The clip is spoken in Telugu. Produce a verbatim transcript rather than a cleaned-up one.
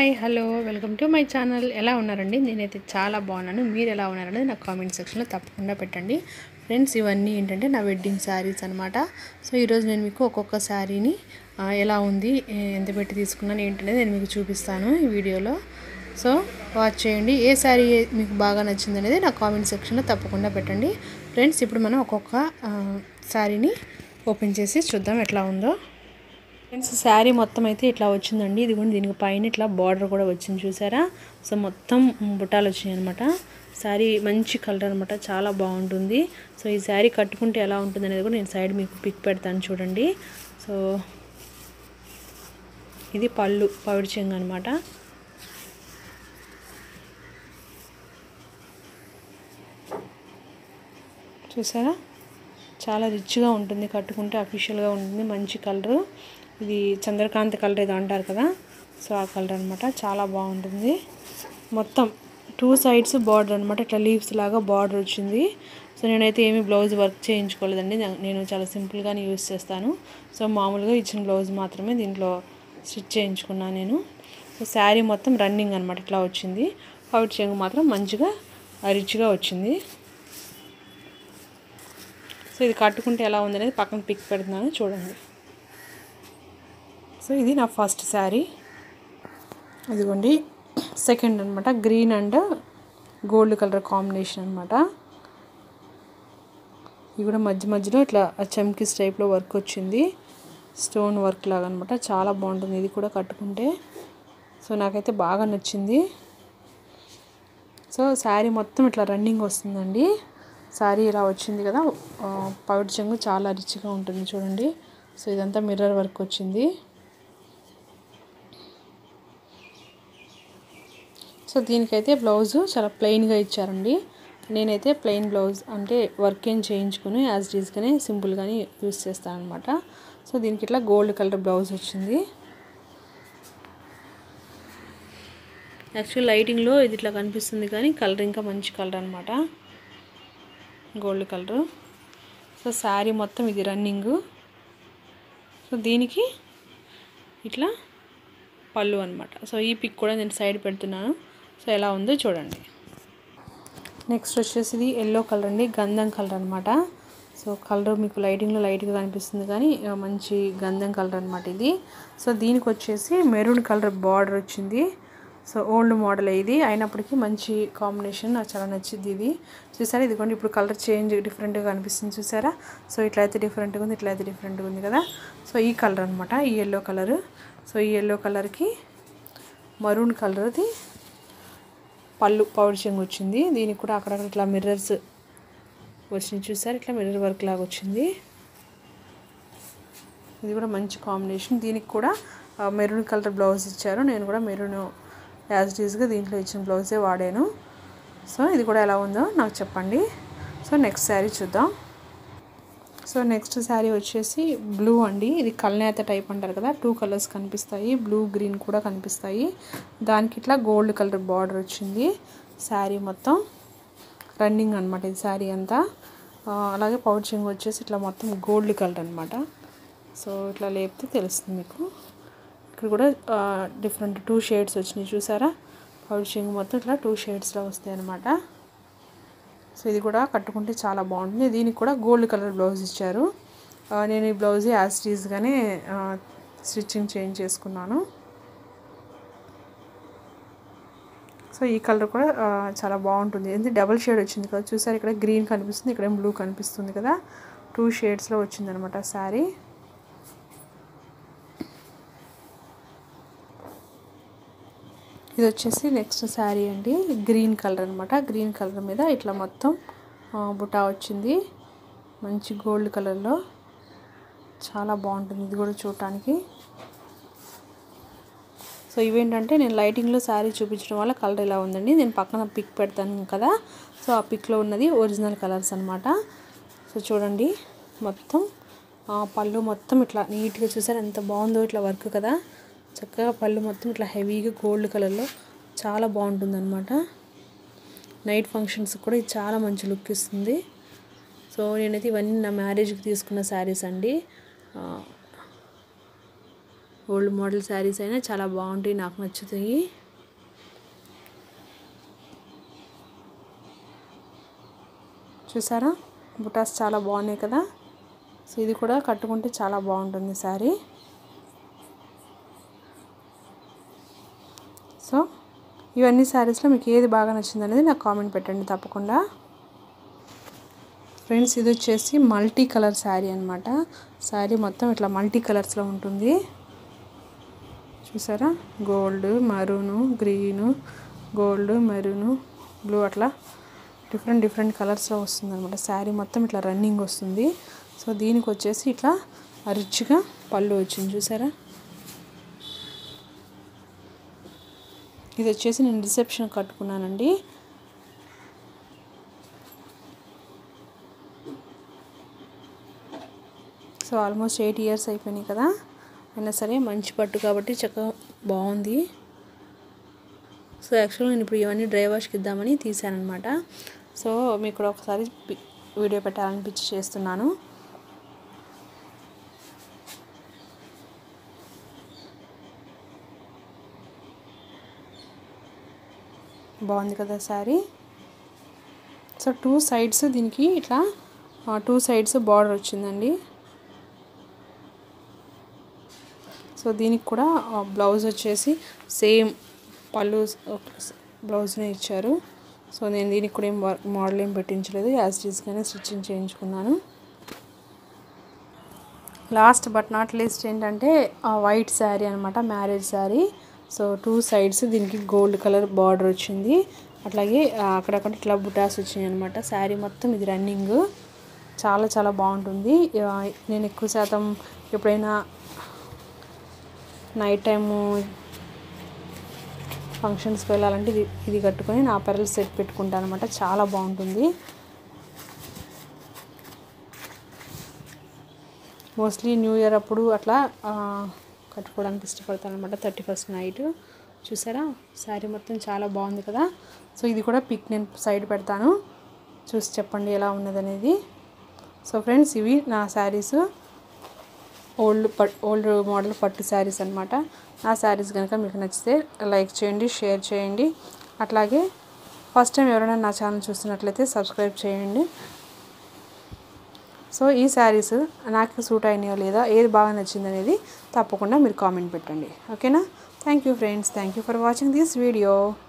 Hi hello welcome to my channel. ఎలా ఉన్నారండి? నేనైతే చాలా బాగున్నాను. మీరు ఎలా ఉన్నారనేది నా కామెంట్ సెక్షన్లో తప్పకుండా పెట్టండి. ఫ్రెండ్స్, ఇవన్నీ ఏంటంటే నా వెడ్డింగ్ శారీస్ అనమాట. సో ఈరోజు నేను మీకు ఒక్కొక్క శారీని ఎలా ఉంది, ఎంత పెట్టి తీసుకున్నాను ఏంటనేది నేను మీకు చూపిస్తాను ఈ వీడియోలో. సో వాచ్ చేయండి. ఏ శారీ మీకు బాగా నచ్చింది అనేది నా కామెంట్ సెక్షన్లో తప్పకుండా పెట్టండి. ఫ్రెండ్స్, ఇప్పుడు మనం ఒక్కొక్క శారీని ఓపెన్ చేసి చూద్దాం ఎట్లా ఉందో. ఫ్రెండ్స్, శారీ మొత్తం అయితే ఇట్లా వచ్చిందండి. ఇది కూడా దీనికి పైన ఇట్లా బార్డర్ కూడా వచ్చింది, చూసారా? సో మొత్తం బుట్టాలు వచ్చినాయి అనమాట. శారీ మంచి కలర్ అనమాట, చాలా బాగుంటుంది. సో ఈ శారీ కట్టుకుంటే ఎలా ఉంటుంది అనేది కూడా నేను సైడ్ మీకు పిక్ పెడతాను చూడండి. సో ఇది పళ్ళు పవిడి చెంగు అనమాట. చూసారా? చాలా రిచ్గా ఉంటుంది, కట్టుకుంటే అఫీషియల్గా ఉంటుంది. మంచి కలరు, ఇది చంద్రకాంత్ కలర్ ఏదో అంటారు కదా, సో ఆ కలర్ అనమాట. చాలా బాగుంటుంది. మొత్తం టూ సైడ్స్ బార్డర్ అనమాట, ఇట్లా లీవ్స్ లాగా బార్డర్ వచ్చింది. సో నేనైతే ఏమి బ్లౌజ్ వర్క్ చేయించుకోలేదండి, నేను చాలా సింపుల్గానే యూస్ చేస్తాను. సో మామూలుగా ఇచ్చిన బ్లౌజ్ మాత్రమే దీంట్లో స్టిచ్ చేయించుకున్నాను నేను. సో శారీ మొత్తం రన్నింగ్ అనమాట, ఇట్లా వచ్చింది. పవిడి చెంగు మాత్రం మంచిగా రిచ్గా వచ్చింది. సో ఇది కట్టుకుంటే ఎలా ఉందనేది పక్కన పిక్ పెడుతున్నాను చూడండి. సో ఇది నా ఫస్ట్ శారీ. ఇదిగోండి సెకండ్ అనమాట, green and gold colour combination అనమాట. ఇది కూడా మధ్య మధ్యలో ఇట్లా చమ్కీస్ టైప్లో వర్క్ వచ్చింది, స్టోన్ వర్క్ లాగా అనమాట. చాలా బాగుంటుంది ఇది కూడా కట్టుకుంటే. సో నాకైతే బాగా నచ్చింది. సో శారీ మొత్తం ఇట్లా రన్నింగ్ వస్తుందండి. శారీ ఇలా వచ్చింది కదా, పవిడి చెంగు చాలా రిచ్గా ఉంటుంది చూడండి. సో ఇదంతా మిర్రర్ వర్క్ వచ్చింది. సో దీనికైతే బ్లౌజు చాలా ప్లెయిన్గా ఇచ్చారండి. నేనైతే ప్లెయిన్ బ్లౌజ్ అంటే వర్క్ ఏం చేయించుకుని యాజ్ ఇట్ ఈస్గానే సింపుల్గానే యూస్ చేస్తాను అనమాట. సో దీనికి ఇట్లా గోల్డ్ కలర్ బ్లౌజ్ వచ్చింది. యాక్చువల్ లైటింగ్లో ఇది ఇట్లా కనిపిస్తుంది కానీ కలర్ ఇంకా మంచి కలర్ అనమాట, గోల్డ్ కలరు. సో శారీ మొత్తం ఇది రన్నింగ్. సో దీనికి ఇట్లా పళ్ళు అనమాట. సో ఈ పిక్ కూడా నేను సైడ్ పెడుతున్నాను. సో ఎలా ఉందో చూడండి. నెక్స్ట్ వచ్చేసి ఇది ఎల్లో కలర్ అండి, గంధం కలర్ అనమాట. సో కలర్ మీకు లైటింగ్లో లైట్గా కనిపిస్తుంది కానీ మంచి గంధం కలర్ అనమాట ఇది. సో దీనికి వచ్చేసి మెరూన్ కలర్ బార్డర్ వచ్చింది. సో ఓల్డ్ మోడల్ ఇది అయినప్పటికీ మంచి కాంబినేషన్, నాకు చాలా నచ్చింది ఇది. చూసారా? ఇదిగోండి ఇప్పుడు కలర్ చేంజ్ డిఫరెంట్గా కనిపిస్తుంది, చూసారా? సో ఇట్లయితే డిఫరెంట్గా ఉంది, ఇట్లయితే డిఫరెంట్గా ఉంది కదా. సో ఈ కలర్ అనమాట, ఈ ఎల్లో కలర్. సో ఈ ఎల్లో కలర్కి మరూన్ కలర్ది పళ్ళు పౌడర్ చెంగు వచ్చింది. దీనికి కూడా అక్కడక్కడ ఇట్లా మిర్రర్స్ వచ్చినాయి, చూసారు? ఇట్లా మిర్రర్ వర్క్ లాగా వచ్చింది. ఇది కూడా మంచి కాంబినేషన్. దీనికి కూడా మెరూన్ కలర్ బ్లౌజ్ ఇచ్చారు. నేను కూడా మెరూన్ యాజ్ ఇట్ ఈస్గా దీంట్లో ఇచ్చిన బ్లౌజే వాడాను. సో ఇది కూడా ఎలా ఉందో నాకు చెప్పండి. సో నెక్స్ట్ శారీ చూద్దాం. సో నెక్స్ట్ శారీ వచ్చేసి బ్లూ అండి. ఇది కల్నేత టైప్ అంటారు కదా, టూ కలర్స్ కనిపిస్తాయి, బ్లూ గ్రీన్ కూడా కనిపిస్తాయి. దానికి ఇట్లా గోల్డ్ కలర్ బార్డర్ వచ్చింది. శారీ మొత్తం రన్నింగ్ అనమాట ఇది శారీ అంతా. అలాగే పౌడర్ చెంగు వచ్చేసి ఇట్లా మొత్తం గోల్డ్ కలర్ అనమాట. సో ఇట్లా లేపితే తెలుస్తుంది మీకు. ఇక్కడ కూడా డిఫరెంట్ టూ షేడ్స్ వచ్చినాయి, చూసారా? పౌడర్ చెంగు మొత్తం ఇట్లా టూ షేడ్స్లో వస్తాయి అనమాట. సో ఇది కూడా కట్టుకుంటే చాలా బాగుంటుంది. దీనికి కూడా గోల్డ్ కలర్ బ్లౌజ్ ఇచ్చారు. నేను ఈ బ్లౌజ్ యాజ్ ఇట్ ఈస్గానే స్టిచ్చింగ్ చేంజ్ చేసుకున్నాను. సో ఈ కలర్ కూడా చాలా బాగుంటుంది. ఎందుకంటే డబల్ షేడ్ వచ్చింది కదా, చూసారు? ఇక్కడ గ్రీన్ కనిపిస్తుంది, ఇక్కడ బ్లూ కనిపిస్తుంది కదా, టూ షేడ్స్లో వచ్చింది అనమాట శారీ. ఇది వచ్చేసి నెక్స్ట్ శారీ అండి, గ్రీన్ కలర్ అనమాట. గ్రీన్ కలర్ మీద ఇట్లా మొత్తం బుటా వచ్చింది, మంచి గోల్డ్ కలర్లో. చాలా బాగుంటుంది ఇది కూడా చూడటానికి. సో ఇవేంటంటే నేను లైటింగ్లో శారీ చూపించడం వల్ల కలర్ ఇలా ఉందండి. నేను పక్కన పిక్ పెడతాను కదా, సో ఆ పిక్లో ఉన్నది ఒరిజినల్ కలర్స్ అనమాట. సో చూడండి, మొత్తం పళ్ళు మొత్తం ఇట్లా నీట్గా, చూసారు ఎంత బాగుందో ఇట్లా వర్క్ కదా. చక్కగా పళ్ళు మొత్తం ఇట్లా హెవీగా గోల్డ్ కలర్లో చాలా బాగుంటుంది అనమాట. నైట్ ఫంక్షన్స్ కూడా ఇది చాలా మంచి లుక్ ఇస్తుంది. సో నేనైతే ఇవన్నీ నా మ్యారేజ్కి తీసుకున్న శారీస్ అండి. ఓల్డ్ మోడల్ శారీస్ అయినా చాలా బాగుంటాయి, నాకు నచ్చుతాయి. చూసారా బుటాస్ చాలా బాగున్నాయి కదా. సో ఇది కూడా కట్టుకుంటే చాలా బాగుంటుంది శారీ. సో ఇవన్నీ శారీస్లో మీకు ఏది బాగా నచ్చింది అనేది నాకు కామెంట్ పెట్టండి తప్పకుండా. ఫ్రెండ్స్ ఇది వచ్చేసి మల్టీ కలర్ శారీ అనమాట. శారీ మొత్తం ఇట్లా మల్టీ కలర్స్లో ఉంటుంది. చూసారా gold, maroon, green, gold, maroon, blue అట్లా డిఫరెంట్ డిఫరెంట్ కలర్స్లో వస్తుంది అనమాట. శారీ మొత్తం ఇట్లా రన్నింగ్ వస్తుంది. సో దీనికి వచ్చేసి ఇట్లా రిచ్గా పళ్ళు వచ్చింది చూసారా. ఇది వచ్చేసి నేను రిసెప్షన్ కట్టుకున్నానండి. సో ఆల్మోస్ట్ ఎయిట్ ఇయర్స్ అయిపోయినాయి కదా, అయినా సరే మంచి పట్టు కాబట్టి చక్కగా బాగుంది. సో యాక్చువల్గా నేను ఇప్పుడు ఇవన్నీ డ్రై వాష్కి ఇద్దామని తీసాను అనమాట. సో మీకు కూడా ఒకసారి వీడియో పెట్టాలనిపించి చేస్తున్నాను. బాగుంది కదా శారీ. సో టూ సైడ్స్ దీనికి ఇట్లా టూ సైడ్స్ బార్డర్ వచ్చిందండి. సో దీనికి కూడా బ్లౌజ్ వచ్చేసి సేమ్ పళ్ళు బ్లౌజ్నే ఇచ్చారు. సో నేను దీనికి కూడా ఏం మోడల్ ఏం పెట్టించలేదు, యాజ్ టీజ్గానే స్టిచ్చింగ్ చేయించుకున్నాను. లాస్ట్ బట్ నాట్ లీస్ట్ ఏంటంటే వైట్ శారీ అనమాట, marriage sari. So two sides దీనికి గోల్డ్ కలర్ బార్డర్ వచ్చింది, అట్లాగే అక్కడక్కడ ఇట్లా బుటాస్ వచ్చినాయి అనమాట. శారీ మొత్తం ఇది రన్నింగ్ చాలా చాలా బాగుంటుంది. నేను ఎక్కువ శాతం ఎప్పుడైనా నైట్ టైము ఫంక్షన్స్కి వెళ్ళాలంటే ఇది ఇది కట్టుకొని నా అపెరల్ సెట్ పెట్టుకుంటాను అనమాట. చాలా బాగుంటుంది. మోస్ట్లీ న్యూ ఇయర్ అప్పుడు అట్లా కట్టుకోవడానికి ఇష్టపడతాను అనమాట. థర్టీ ఫస్ట్ నైట్ చూసారా శారీ మొత్తం చాలా బాగుంది కదా. సో ఇది కూడా పిక్ నేను సైడ్ పెడతాను, చూసి చెప్పండి ఎలా ఉన్నదనేది. సో ఫ్రెండ్స్ ఇవి నా శారీస్, ఓల్డ్ పట్ ఓల్డ్ మోడల్ పట్టు శారీస్ అనమాట. ఆ శారీస్ కనుక మీకు నచ్చితే లైక్ చేయండి, షేర్ చేయండి. అట్లాగే ఫస్ట్ టైం ఎవరైనా నా ఛానల్ చూస్తున్నట్లయితే సబ్స్క్రైబ్ చేయండి. సో ఈ శారీస్ నాకు సూట్ అయినాయో లేదా, ఏది బాగా నచ్చింది అనేది తప్పకుండా మీరు కామెంట్ పెట్టండి. ఓకేనా. Thank you friends, thank you for watching this video.